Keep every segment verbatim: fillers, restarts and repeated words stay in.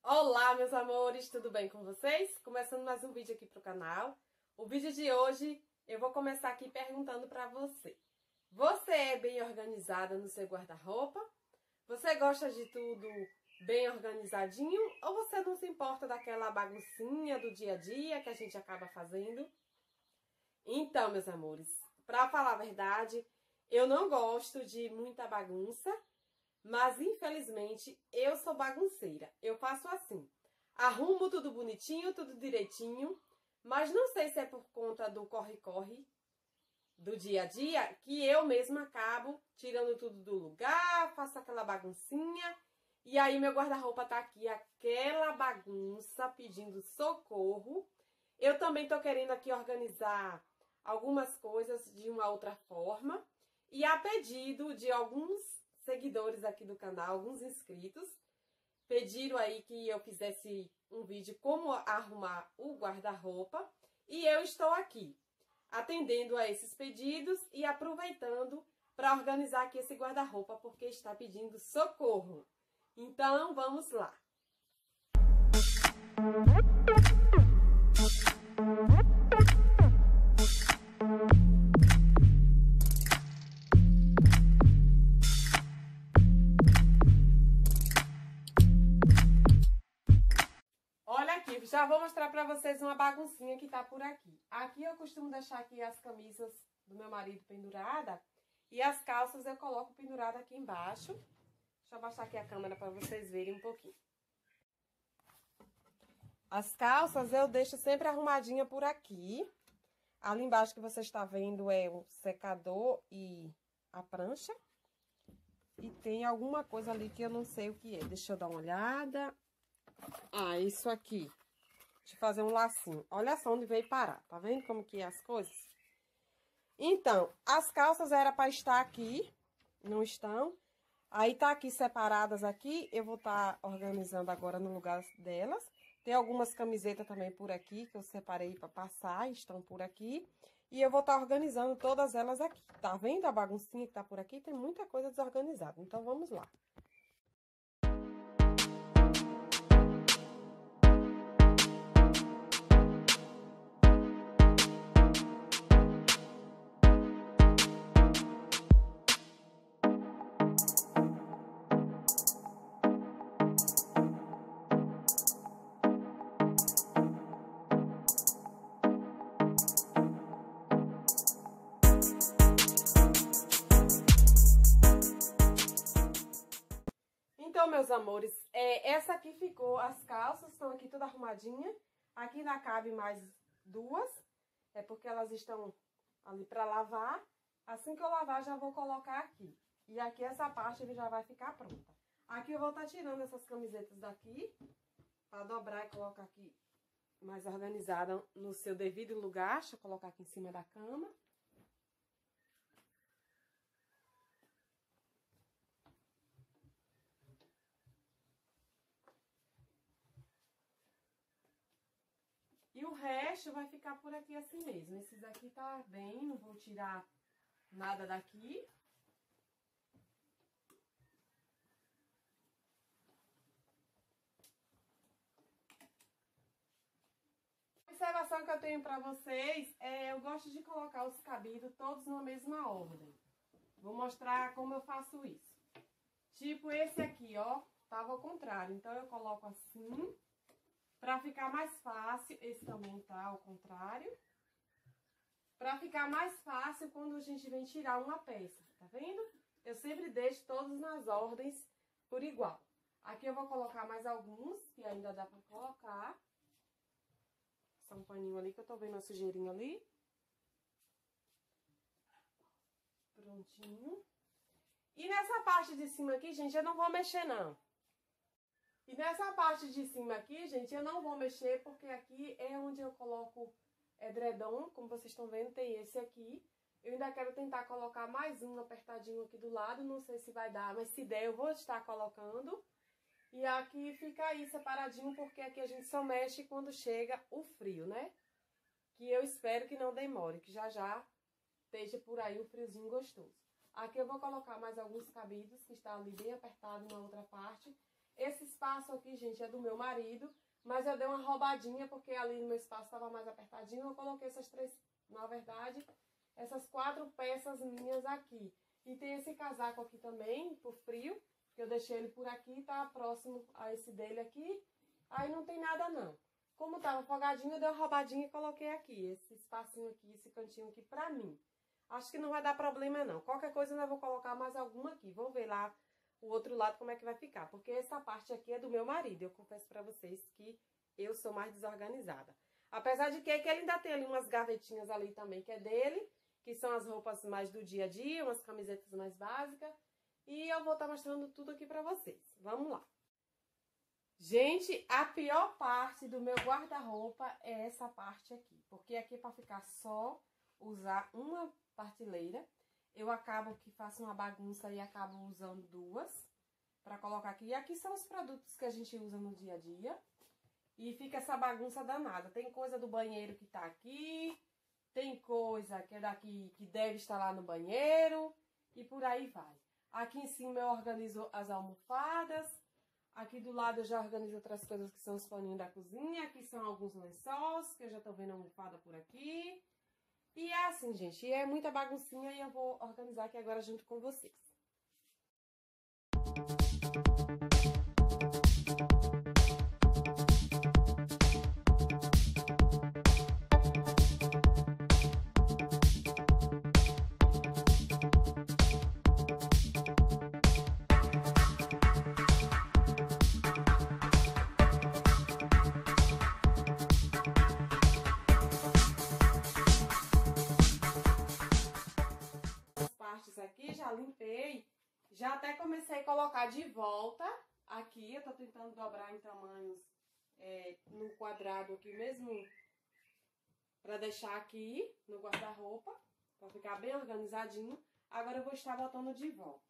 Olá, meus amores, tudo bem com vocês? Começando mais um vídeo aqui pro canal. O vídeo de hoje eu vou começar aqui perguntando pra você. Você é bem organizada no seu guarda-roupa? Você gosta de tudo bem organizadinho? Ou você não se importa daquela baguncinha do dia a dia que a gente acaba fazendo? Então, meus amores, pra falar a verdade, eu não gosto de muita bagunça. Mas, infelizmente, eu sou bagunceira. Eu faço assim, arrumo tudo bonitinho, tudo direitinho, mas não sei se é por conta do corre-corre do dia a dia, que eu mesma acabo tirando tudo do lugar, faço aquela baguncinha, e aí meu guarda-roupa tá aqui, aquela bagunça, pedindo socorro. Eu também tô querendo aqui organizar algumas coisas de uma outra forma, e a pedido de alguns seguidores aqui do canal, alguns inscritos, pediram aí que eu fizesse um vídeo como arrumar o guarda-roupa, e eu estou aqui atendendo a esses pedidos e aproveitando para organizar aqui esse guarda-roupa, porque está pedindo socorro. Então, vamos lá. Já vou mostrar pra vocês uma baguncinha que tá por aqui. Aqui eu costumo deixar aqui as camisas do meu marido pendurada e as calças eu coloco pendurada aqui embaixo. Deixa eu abaixar aqui a câmera pra vocês verem um pouquinho. As calças eu deixo sempre arrumadinha por aqui. Ali embaixo que você está vendo é o secador e a prancha. E tem alguma coisa ali que eu não sei o que é. Deixa eu dar uma olhada. Ah, isso aqui. Deixa eu fazer um lacinho. Olha só onde veio parar. Tá vendo como que é as coisas? Então, as calças era para estar aqui. Não estão. Aí tá aqui separadas aqui. Eu vou estar tá organizando agora no lugar delas. Tem algumas camisetas também por aqui que eu separei para passar. Estão por aqui. E eu vou estar tá organizando todas elas aqui. Tá vendo a baguncinha que tá por aqui? Tem muita coisa desorganizada. Então, vamos lá. Então, meus amores, é, essa aqui ficou, as calças estão aqui toda arrumadinha. Aqui ainda cabe mais duas, é porque elas estão ali para lavar. Assim que eu lavar, já vou colocar aqui. E aqui essa parte já vai ficar pronta. Aqui eu vou estar tirando essas camisetas daqui, para dobrar e colocar aqui mais organizada no seu devido lugar. Deixa eu colocar aqui em cima da cama. E o resto vai ficar por aqui assim mesmo. Esses aqui tá bem, não vou tirar nada daqui. A observação que eu tenho pra vocês é, eu gosto de colocar os cabidos todos na mesma ordem. Vou mostrar como eu faço isso. Tipo esse aqui, ó, tava ao contrário. Então, eu coloco assim... Pra ficar mais fácil, esse também tá ao contrário. Pra ficar mais fácil quando a gente vem tirar uma peça, tá vendo? Eu sempre deixo todos nas ordens por igual. Aqui eu vou colocar mais alguns, que ainda dá pra colocar. Só um paninho ali, que eu tô vendo a sujeirinha ali. Prontinho. E nessa parte de cima aqui, gente, eu não vou mexer, não. E nessa parte de cima aqui, gente, eu não vou mexer, porque aqui é onde eu coloco edredom. Como vocês estão vendo, tem esse aqui. Eu ainda quero tentar colocar mais um apertadinho aqui do lado, não sei se vai dar, mas se der eu vou estar colocando. E aqui fica aí separadinho, porque aqui a gente só mexe quando chega o frio, né? Que eu espero que não demore, que já já esteja por aí um friozinho gostoso. Aqui eu vou colocar mais alguns cabidos, que está ali bem apertado na outra parte. Esse espaço aqui, gente, é do meu marido, mas eu dei uma roubadinha porque ali no meu espaço estava mais apertadinho. Eu coloquei essas três, na verdade, essas quatro peças minhas aqui. E tem esse casaco aqui também, por frio, que eu deixei ele por aqui, tá próximo a esse dele aqui. Aí não tem nada não. Como tava folgadinho, eu dei uma roubadinha e coloquei aqui, esse espacinho aqui, esse cantinho aqui pra mim. Acho que não vai dar problema não. Qualquer coisa eu ainda vou colocar mais alguma aqui. Vamos ver lá o outro lado como é que vai ficar. Porque essa parte aqui é do meu marido. Eu confesso pra vocês que eu sou mais desorganizada. Apesar de que, que ele ainda tem ali umas gavetinhas ali também que é dele. Que são as roupas mais do dia a dia, umas camisetas mais básicas. E eu vou estar mostrando tudo aqui pra vocês. Vamos lá. Gente, a pior parte do meu guarda-roupa é essa parte aqui. Porque aqui é pra ficar só usar uma prateleira. Eu acabo que faço uma bagunça e acabo usando duas pra colocar aqui. E aqui são os produtos que a gente usa no dia a dia. E fica essa bagunça danada. Tem coisa do banheiro que tá aqui. Tem coisa que é daqui que deve estar lá no banheiro. E por aí vai. Aqui em cima eu organizo as almofadas. Aqui do lado eu já organizo outras coisas que são os paninhos da cozinha. Aqui são alguns lençóis, que eu já tô vendo a almofada por aqui. E é assim, gente, é muita baguncinha e eu vou organizar aqui agora junto com vocês. Aqui já limpei, já até comecei a colocar de volta aqui. Eu tô tentando dobrar em tamanhos é, no quadrado aqui mesmo, pra deixar aqui no guarda-roupa, pra ficar bem organizadinho. Agora eu vou estar botando de volta.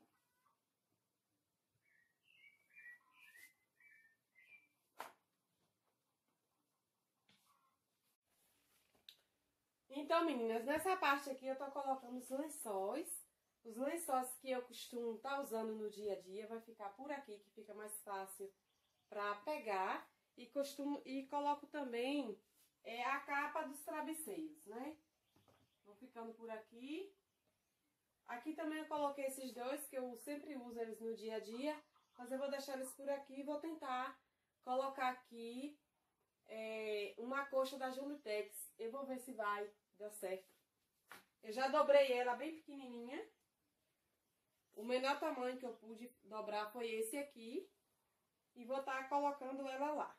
Então, meninas, nessa parte aqui eu tô colocando os lençóis. Os lençóis que eu costumo estar usando no dia a dia vai ficar por aqui, que fica mais fácil para pegar. E, costumo, e coloco também é, a capa dos travesseiros, né? Vão ficando por aqui. Aqui também eu coloquei esses dois, que eu sempre uso eles no dia a dia. Mas eu vou deixar eles por aqui e vou tentar colocar aqui é, uma coxa da Julitex. Eu vou ver se vai dar certo. Eu já dobrei ela bem pequenininha. O menor tamanho que eu pude dobrar foi esse aqui. E vou estar colocando ela lá.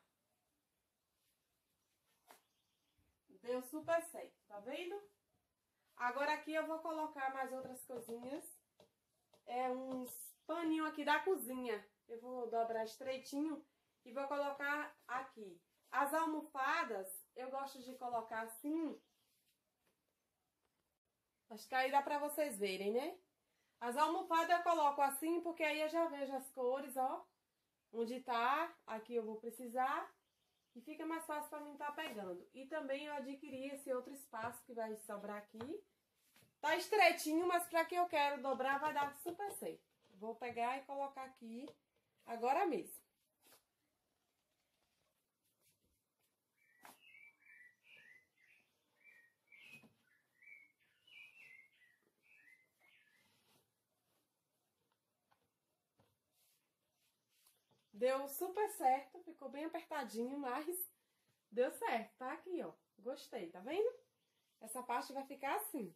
Deu super certo, tá vendo? Agora aqui eu vou colocar mais outras coisinhas. É uns paninhos aqui da cozinha. Eu vou dobrar estreitinho e vou colocar aqui. As almofadas, eu gosto de colocar assim. Acho que aí dá pra vocês verem, né? As almofadas eu coloco assim, porque aí eu já vejo as cores, ó. Onde tá, aqui eu vou precisar. E fica mais fácil pra mim tá pegando. E também eu adquiri esse outro espaço que vai sobrar aqui. Tá estreitinho, mas pra que eu quero dobrar vai dar super certo. Vou pegar e colocar aqui agora mesmo. Deu super certo, ficou bem apertadinho, mas deu certo, tá aqui, ó. Gostei, tá vendo? Essa parte vai ficar assim.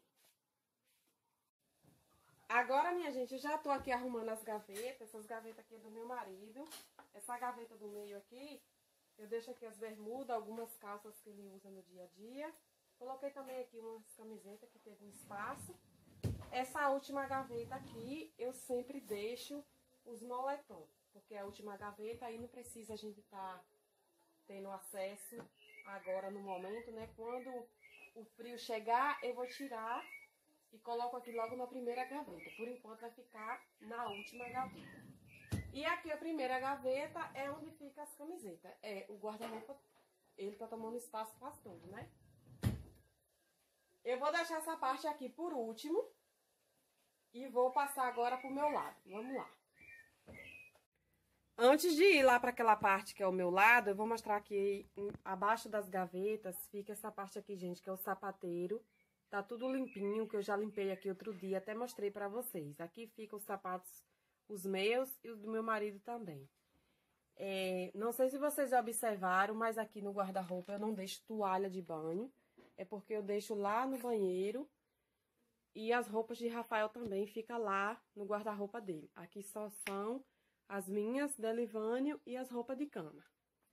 Agora, minha gente, eu já tô aqui arrumando as gavetas. Essas gavetas aqui é do meu marido. Essa gaveta do meio aqui, eu deixo aqui as bermudas, algumas calças que ele usa no dia a dia. Coloquei também aqui umas camisetas que teve um espaço. Essa última gaveta aqui, eu sempre deixo os moletons. Porque a última gaveta aí não precisa a gente tá tendo acesso agora no momento, né? Quando o frio chegar, eu vou tirar e coloco aqui logo na primeira gaveta. Por enquanto vai ficar na última gaveta. E aqui a primeira gaveta é onde fica as camisetas. É, o guarda-roupa, ele tá tomando espaço quase todo, né? Eu vou deixar essa parte aqui por último e vou passar agora pro meu lado. Vamos lá. Antes de ir lá para aquela parte que é o meu lado, eu vou mostrar aqui abaixo das gavetas, fica essa parte aqui, gente, que é o sapateiro. Tá tudo limpinho, que eu já limpei aqui outro dia, até mostrei pra vocês. Aqui ficam os sapatos, os meus e os do meu marido também. É, não sei se vocês já observaram, mas aqui no guarda-roupa eu não deixo toalha de banho. É porque eu deixo lá no banheiro. E as roupas de Rafael também ficam lá no guarda-roupa dele. Aqui só são as minhas, Delivânio e as roupas de cama.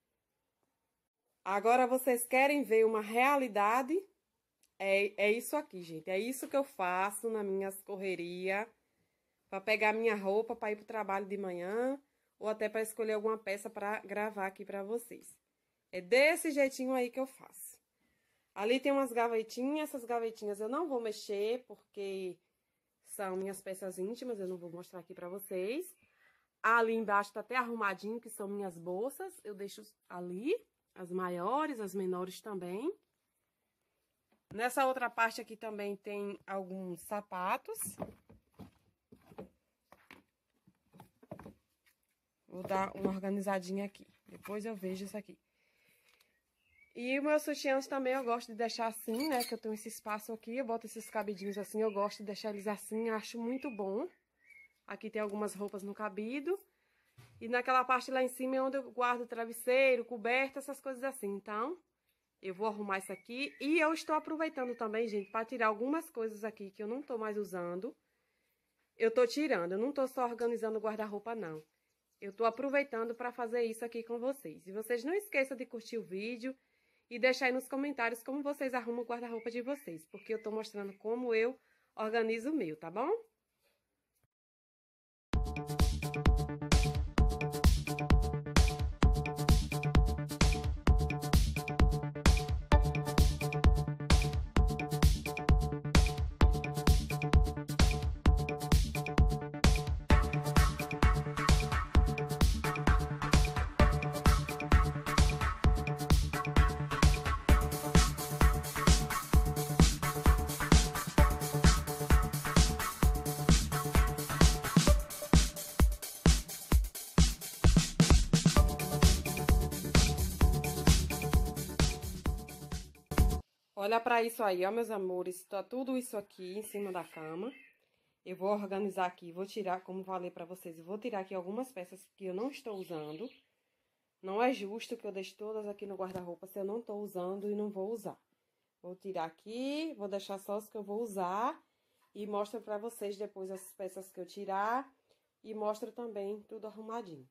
Agora vocês querem ver uma realidade? É, é isso aqui, gente. É isso que eu faço nas minhas correrias. Para pegar minha roupa para ir pro trabalho de manhã. Ou até para escolher alguma peça para gravar aqui para vocês. É desse jeitinho aí que eu faço. Ali tem umas gavetinhas. Essas gavetinhas eu não vou mexer porque são minhas peças íntimas. Eu não vou mostrar aqui para vocês. Ali embaixo tá até arrumadinho, que são minhas bolsas. Eu deixo ali as maiores, as menores também. Nessa outra parte aqui também tem alguns sapatos. Vou dar uma organizadinha aqui. Depois eu vejo isso aqui. E os meus sutiãs também eu gosto de deixar assim, né? Que eu tenho esse espaço aqui. Eu boto esses cabidinhos assim. Eu gosto de deixar eles assim. Acho muito bom. Aqui tem algumas roupas no cabido. E naquela parte lá em cima é onde eu guardo travesseiro, coberta, essas coisas assim. Então, eu vou arrumar isso aqui. E eu estou aproveitando também, gente, para tirar algumas coisas aqui que eu não tô mais usando. Eu tô tirando. Eu não tô só organizando o guarda-roupa, não. Eu tô aproveitando para fazer isso aqui com vocês. E vocês não esqueçam de curtir o vídeo e deixar aí nos comentários como vocês arrumam o guarda-roupa de vocês. Porque eu tô mostrando como eu organizo o meu, tá bom? Olha pra isso aí, ó, meus amores. Tá tudo isso aqui em cima da cama. Eu vou organizar aqui, vou tirar, como falei pra vocês, eu vou tirar aqui algumas peças que eu não estou usando. Não é justo que eu deixe todas aqui no guarda-roupa se eu não tô usando e não vou usar. Vou tirar aqui, vou deixar só os que eu vou usar e mostro pra vocês depois as peças que eu tirar e mostro também tudo arrumadinho.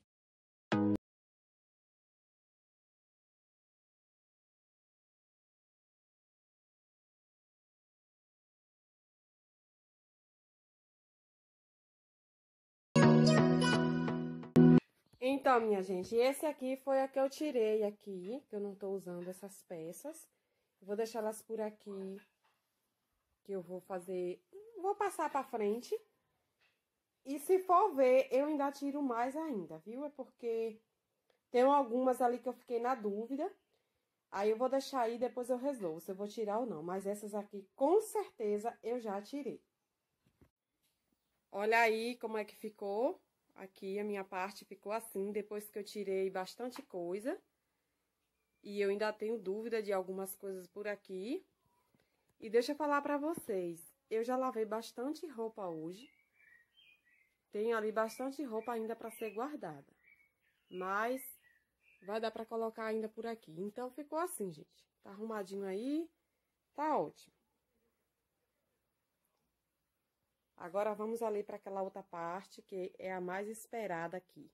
Então, minha gente, esse aqui foi a que eu tirei aqui, que eu não tô usando essas peças. Eu vou deixar elas por aqui, que eu vou fazer, vou passar pra frente. E se for ver, eu ainda tiro mais ainda, viu? É porque tem algumas ali que eu fiquei na dúvida. Aí eu vou deixar aí, depois eu resolvo se eu vou tirar ou não. Mas essas aqui, com certeza, eu já tirei. Olha aí como é que ficou. Aqui a minha parte ficou assim, depois que eu tirei bastante coisa. E eu ainda tenho dúvida de algumas coisas por aqui. E deixa eu falar pra vocês, eu já lavei bastante roupa hoje. Tenho ali bastante roupa ainda pra ser guardada. Mas vai dar pra colocar ainda por aqui. Então ficou assim, gente. Tá arrumadinho aí, tá ótimo. Agora, vamos ali para aquela outra parte, que é a mais esperada aqui.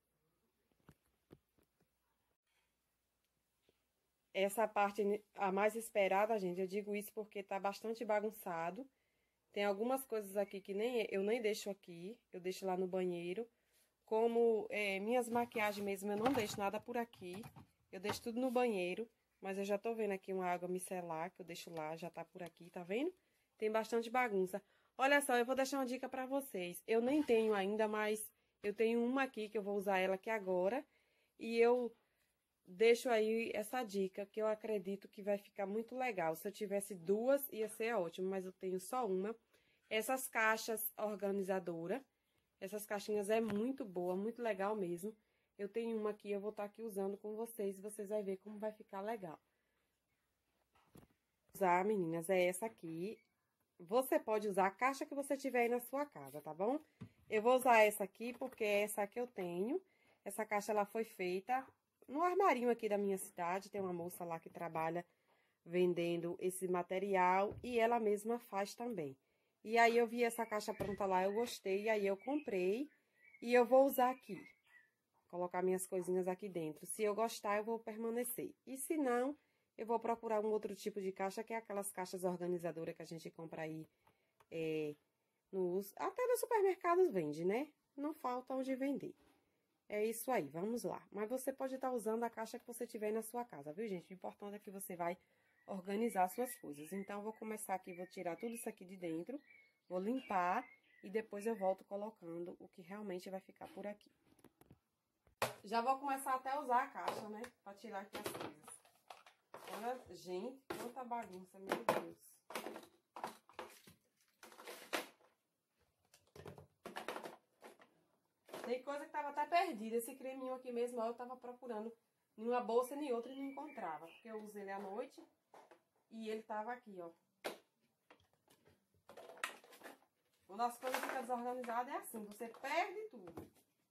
Essa parte, a mais esperada, gente, eu digo isso porque tá bastante bagunçado. Tem algumas coisas aqui que nem eu nem deixo aqui, eu deixo lá no banheiro. Como é, minhas maquiagens mesmo, eu não deixo nada por aqui. Eu deixo tudo no banheiro, mas eu já tô vendo aqui uma água micelar, que eu deixo lá, já tá por aqui, tá vendo? Tem bastante bagunça. Olha só, eu vou deixar uma dica pra vocês. Eu nem tenho ainda, mas eu tenho uma aqui que eu vou usar ela aqui agora. E eu deixo aí essa dica, que eu acredito que vai ficar muito legal. Se eu tivesse duas, ia ser ótimo, mas eu tenho só uma. Essas caixas organizadoras, Essas caixinhas é muito boa, muito legal mesmo. Eu tenho uma aqui, eu vou estar aqui usando com vocês, vocês vão ver como vai ficar legal. Usar, meninas, é essa aqui. Você pode usar a caixa que você tiver aí na sua casa, tá bom? Eu vou usar essa aqui porque é essa que eu tenho. Essa caixa, ela foi feita no armarinho aqui da minha cidade. Tem uma moça lá que trabalha vendendo esse material e ela mesma faz também. E aí, eu vi essa caixa pronta lá, eu gostei, e aí eu comprei e eu vou usar aqui. Colocar minhas coisinhas aqui dentro. Se eu gostar, eu vou permanecer. E se não, eu vou procurar um outro tipo de caixa, que é aquelas caixas organizadoras que a gente compra aí, é, nos, até nos supermercados vende, né? Não falta onde vender. É isso aí, vamos lá. Mas você pode estar usando a caixa que você tiver na sua casa, viu, gente? O importante é que você vai organizar as suas coisas. Então, eu vou começar aqui, vou tirar tudo isso aqui de dentro, vou limpar e depois eu volto colocando o que realmente vai ficar por aqui. Já vou começar até a usar a caixa, né? Pra tirar aqui as coisas. Olha, gente, quanta bagunça, meu Deus. Tem coisa que tava até perdida. Esse creminho aqui mesmo, ó, eu tava procurando em uma bolsa nem outra e não encontrava. Porque eu usei ele à noite e ele tava aqui, ó. Quando as coisas ficam desorganizadas é assim, você perde tudo.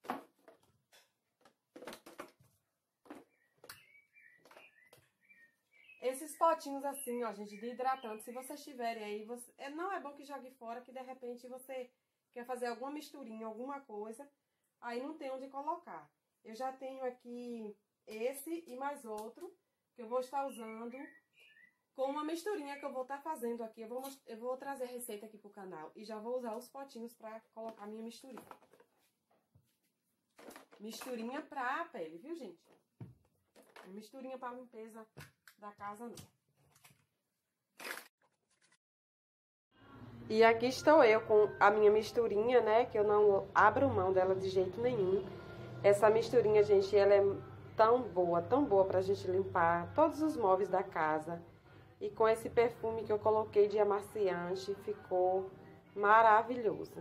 Esses potinhos assim, ó, gente, de hidratante, se vocês tiverem aí, você, é, não é bom que jogue fora, que de repente você quer fazer alguma misturinha, alguma coisa, aí não tem onde colocar. Eu já tenho aqui esse e mais outro, que eu vou estar usando com uma misturinha que eu vou estar fazendo aqui. Eu vou, eu vou trazer a receita aqui pro canal e já vou usar os potinhos pra colocar minha misturinha. Misturinha pra pele, viu, gente? Misturinha pra limpeza da casa não. E aqui estou eu com a minha misturinha, né, que eu não abro mão dela de jeito nenhum. Essa misturinha, gente, ela é tão boa, tão boa pra gente limpar todos os móveis da casa. E com esse perfume que eu coloquei de amaciante, ficou maravilhoso.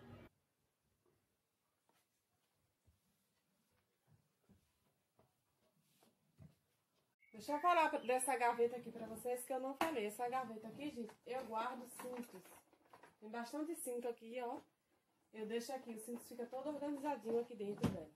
Deixa eu falar dessa gaveta aqui pra vocês que eu não falei. Essa gaveta aqui, gente, eu guardo cintos. Tem bastante cinto aqui, ó. Eu deixo aqui, o cinto fica todo organizadinho aqui dentro dela.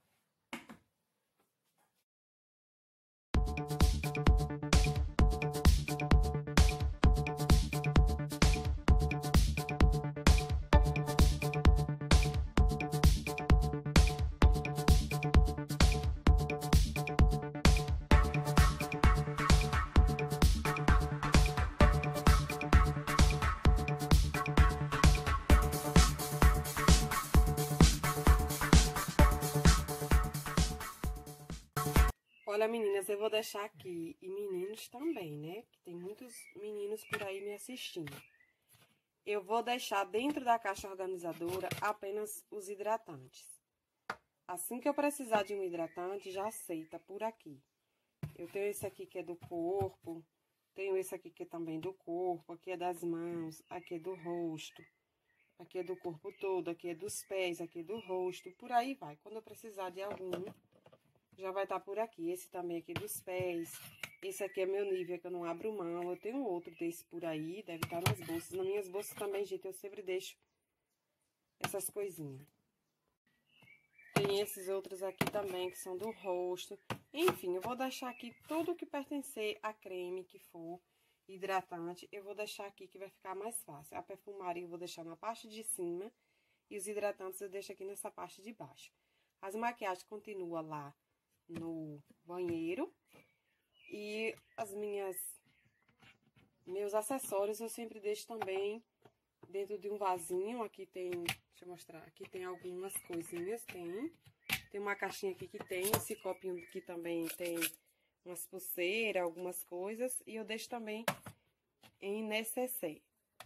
Olha, meninas, eu vou deixar aqui, e meninos também, né? Que tem muitos meninos por aí me assistindo. Eu vou deixar dentro da caixa organizadora apenas os hidratantes. Assim que eu precisar de um hidratante, já aceita por aqui. Eu tenho esse aqui que é do corpo, tenho esse aqui que é também do corpo, aqui é das mãos, aqui é do rosto, aqui é do corpo todo, aqui é dos pés, aqui é do rosto, por aí vai. Quando eu precisar de algum, já vai estar por aqui. Esse também aqui dos pés. Esse aqui é meu nível, que eu não abro mão. Eu tenho outro desse por aí, deve estar nas bolsas. Nas minhas bolsas também, gente, eu sempre deixo essas coisinhas. Tem esses outros aqui também, que são do rosto. Enfim, eu vou deixar aqui tudo que pertencer a creme, que for hidratante, eu vou deixar aqui que vai ficar mais fácil. A perfumaria eu vou deixar na parte de cima e os hidratantes eu deixo aqui nessa parte de baixo. As maquiagens continuam lá no banheiro e as minhas meus acessórios eu sempre deixo também dentro de um vasinho. Aqui tem, deixa eu mostrar, aqui tem algumas coisinhas, tem tem uma caixinha aqui que tem esse copinho aqui também, tem umas pulseiras, algumas coisas, e eu deixo também em nécessaire.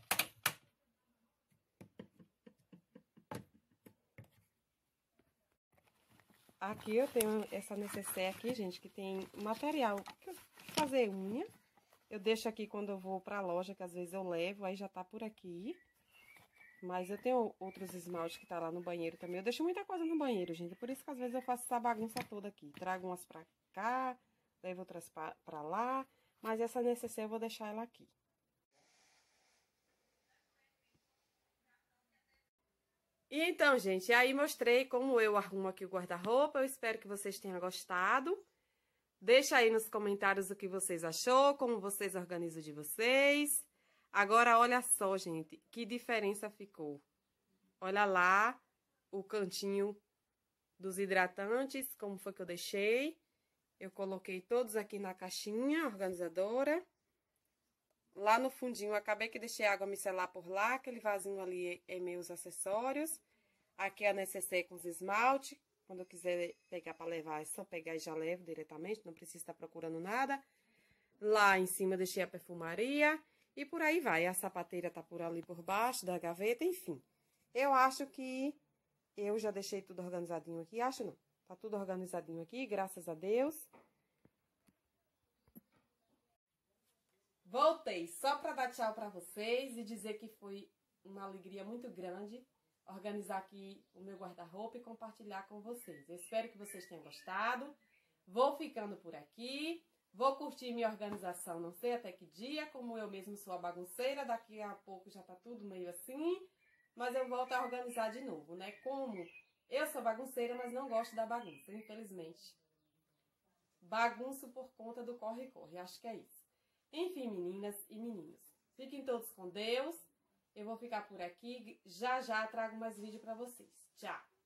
Aqui eu tenho essa nécessaire aqui, gente, que tem material pra fazer unha. Eu deixo aqui quando eu vou pra loja, que às vezes eu levo, aí já tá por aqui. Mas eu tenho outros esmaltes que tá lá no banheiro também. Eu deixo muita coisa no banheiro, gente. Por isso que às vezes eu faço essa bagunça toda aqui. Trago umas pra cá, levo outras pra, pra lá. Mas essa necessaire eu vou deixar ela aqui. E então, gente, aí mostrei como eu arrumo aqui o guarda-roupa. Eu espero que vocês tenham gostado. Deixa aí nos comentários o que vocês achou, como vocês organizam de vocês. Agora, olha só, gente, que diferença ficou. Olha lá o cantinho dos hidratantes, como foi que eu deixei. Eu coloquei todos aqui na caixinha organizadora. Lá no fundinho, eu acabei que deixei a água micelar por lá. Aquele vasinho ali é meus acessórios. Aqui a necessaire com os esmalte. Quando eu quiser pegar para levar, é só pegar e já levo diretamente. Não precisa estar procurando nada. Lá em cima, eu deixei a perfumaria. E por aí vai. A sapateira tá por ali por baixo da gaveta, enfim. Eu acho que eu já deixei tudo organizadinho aqui. Acho não. Tá tudo organizadinho aqui, graças a Deus. Voltei só para dar tchau para vocês e dizer que foi uma alegria muito grande organizar aqui o meu guarda-roupa e compartilhar com vocês. Eu espero que vocês tenham gostado. Vou ficando por aqui. Vou curtir minha organização, não sei até que dia, como eu mesmo sou a bagunceira. Daqui a pouco já tá tudo meio assim, mas eu volto a organizar de novo, né? Como eu sou bagunceira, mas não gosto da bagunça, infelizmente. Bagunço por conta do corre-corre, acho que é isso. Enfim, meninas e meninos, fiquem todos com Deus. Eu vou ficar por aqui. Já já trago mais vídeo pra vocês. Tchau!